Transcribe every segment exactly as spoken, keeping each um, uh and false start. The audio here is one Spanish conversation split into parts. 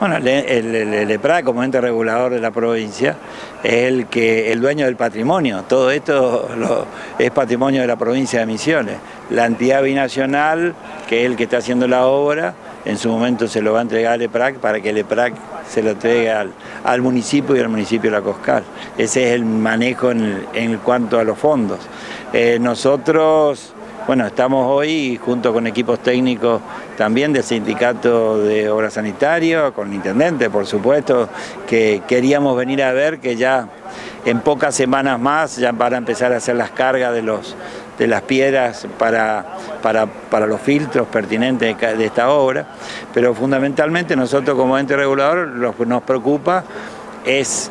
Bueno, el, el, el, el EPRAC, como ente regulador de la provincia, es el, que, el dueño del patrimonio. Todo esto lo, es patrimonio de la provincia de Misiones. La entidad binacional, que es el que está haciendo la obra, en su momento se lo va a entregar al EPRAC para que el EPRAC se lo entregue al, al municipio y al municipio de La Coscal. Ese es el manejo en, en cuanto a los fondos. Eh, nosotros... Bueno, estamos hoy junto con equipos técnicos también del Sindicato de Obras Sanitarias, con el intendente, por supuesto, que queríamos venir a ver que ya en pocas semanas más ya van a empezar a hacer las cargas de, los, de las piedras para, para, para los filtros pertinentes de, de esta obra, pero fundamentalmente nosotros como ente regulador lo que nos preocupa es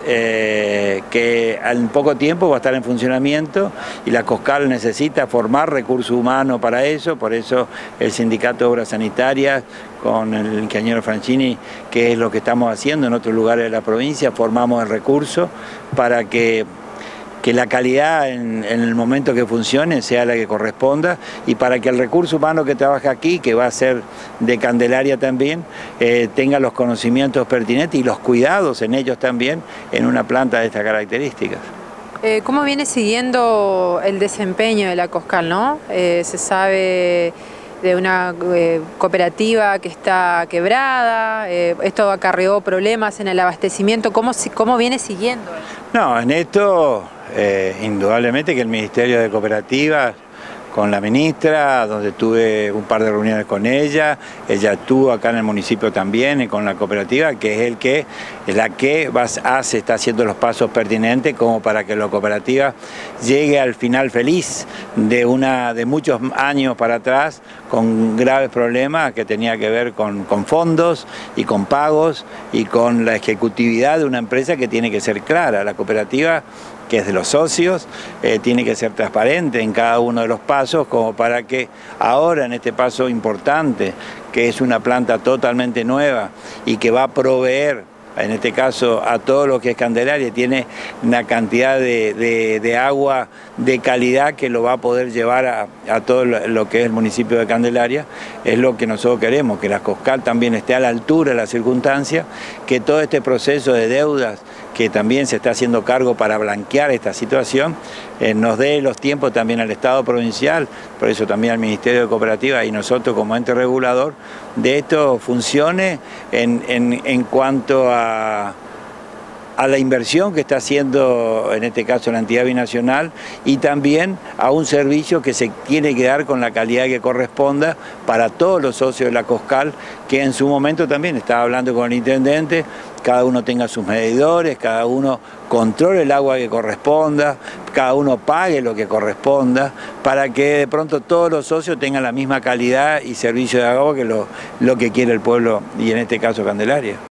eh, que en poco tiempo va a estar en funcionamiento y la Coscal necesita formar recursos humanos para eso, por eso el Sindicato de Obras Sanitarias con el ingeniero Franchini, que es lo que estamos haciendo en otros lugares de la provincia, formamos el recurso para que que la calidad en, en el momento que funcione sea la que corresponda y para que el recurso humano que trabaja aquí, que va a ser de Candelaria también, eh, tenga los conocimientos pertinentes y los cuidados en ellos también en una planta de estas características. Eh, ¿Cómo viene siguiendo el desempeño de la Coscal, no? Eh, se sabe de una eh, cooperativa que está quebrada, eh, esto acarreó problemas en el abastecimiento, ¿cómo, cómo viene siguiendo? No, en esto eh, indudablemente que el Ministerio de Cooperativas con la ministra, donde tuve un par de reuniones con ella, ella estuvo acá en el municipio también y con la cooperativa, que es el que, es la que va, hace, está haciendo los pasos pertinentes como para que la cooperativa llegue al final feliz de, una, de muchos años para atrás con graves problemas que tenía que ver con, con fondos y con pagos y con la ejecutividad de una empresa que tiene que ser clara. La cooperativa, que es de los socios, eh, tiene que ser transparente en cada uno de los pasos como para que ahora en este paso importante, que es una planta totalmente nueva y que va a proveer, en este caso a todo lo que es Candelaria, tiene una cantidad de, de, de agua de calidad que lo va a poder llevar a, a todo lo que es el municipio de Candelaria, es lo que nosotros queremos, que la Coscal también esté a la altura de las circunstancias, que todo este proceso de deudas que también se está haciendo cargo para blanquear esta situación, eh, nos dé los tiempos también al Estado provincial, por eso también al Ministerio de Cooperativas y nosotros como ente regulador, de esto funcione en, en, en cuanto a, a la inversión que está haciendo, en este caso la entidad binacional, y también a un servicio que se tiene que dar con la calidad que corresponda para todos los socios de la Coscal, que en su momento también estaba hablando con el intendente, cada uno tenga sus medidores, cada uno controle el agua que corresponda, cada uno pague lo que corresponda, para que de pronto todos los socios tengan la misma calidad y servicio de agua que lo, lo que quiere el pueblo, y en este caso Candelaria.